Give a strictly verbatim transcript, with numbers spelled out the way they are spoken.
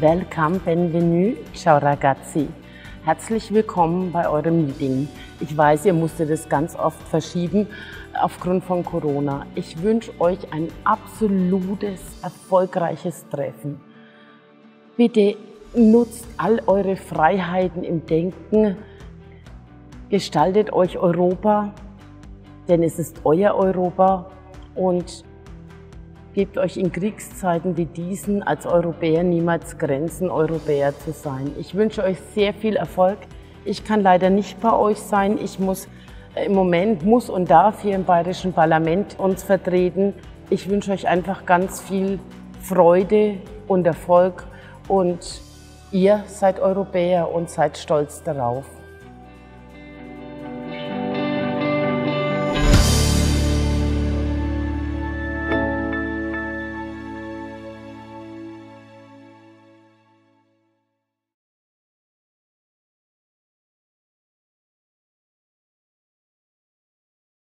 Welcome, benvenue, ciao ragazzi. Herzlich willkommen bei eurem Meeting. Ich weiß, ihr musstet es ganz oft verschieben aufgrund von Corona. Ich wünsche euch ein absolutes, erfolgreiches Treffen. Bitte nutzt all eure Freiheiten im Denken, gestaltet euch Europa, denn es ist euer Europa, und gebt euch in Kriegszeiten wie diesen als Europäer niemals Grenzen, Europäer zu sein. Ich wünsche euch sehr viel Erfolg. Ich kann leider nicht bei euch sein. Ich muss äh, im Moment, muss und darf hier im Bayerischen Parlament uns vertreten. Ich wünsche euch einfach ganz viel Freude und Erfolg, und ihr seid Europäer und seid stolz darauf.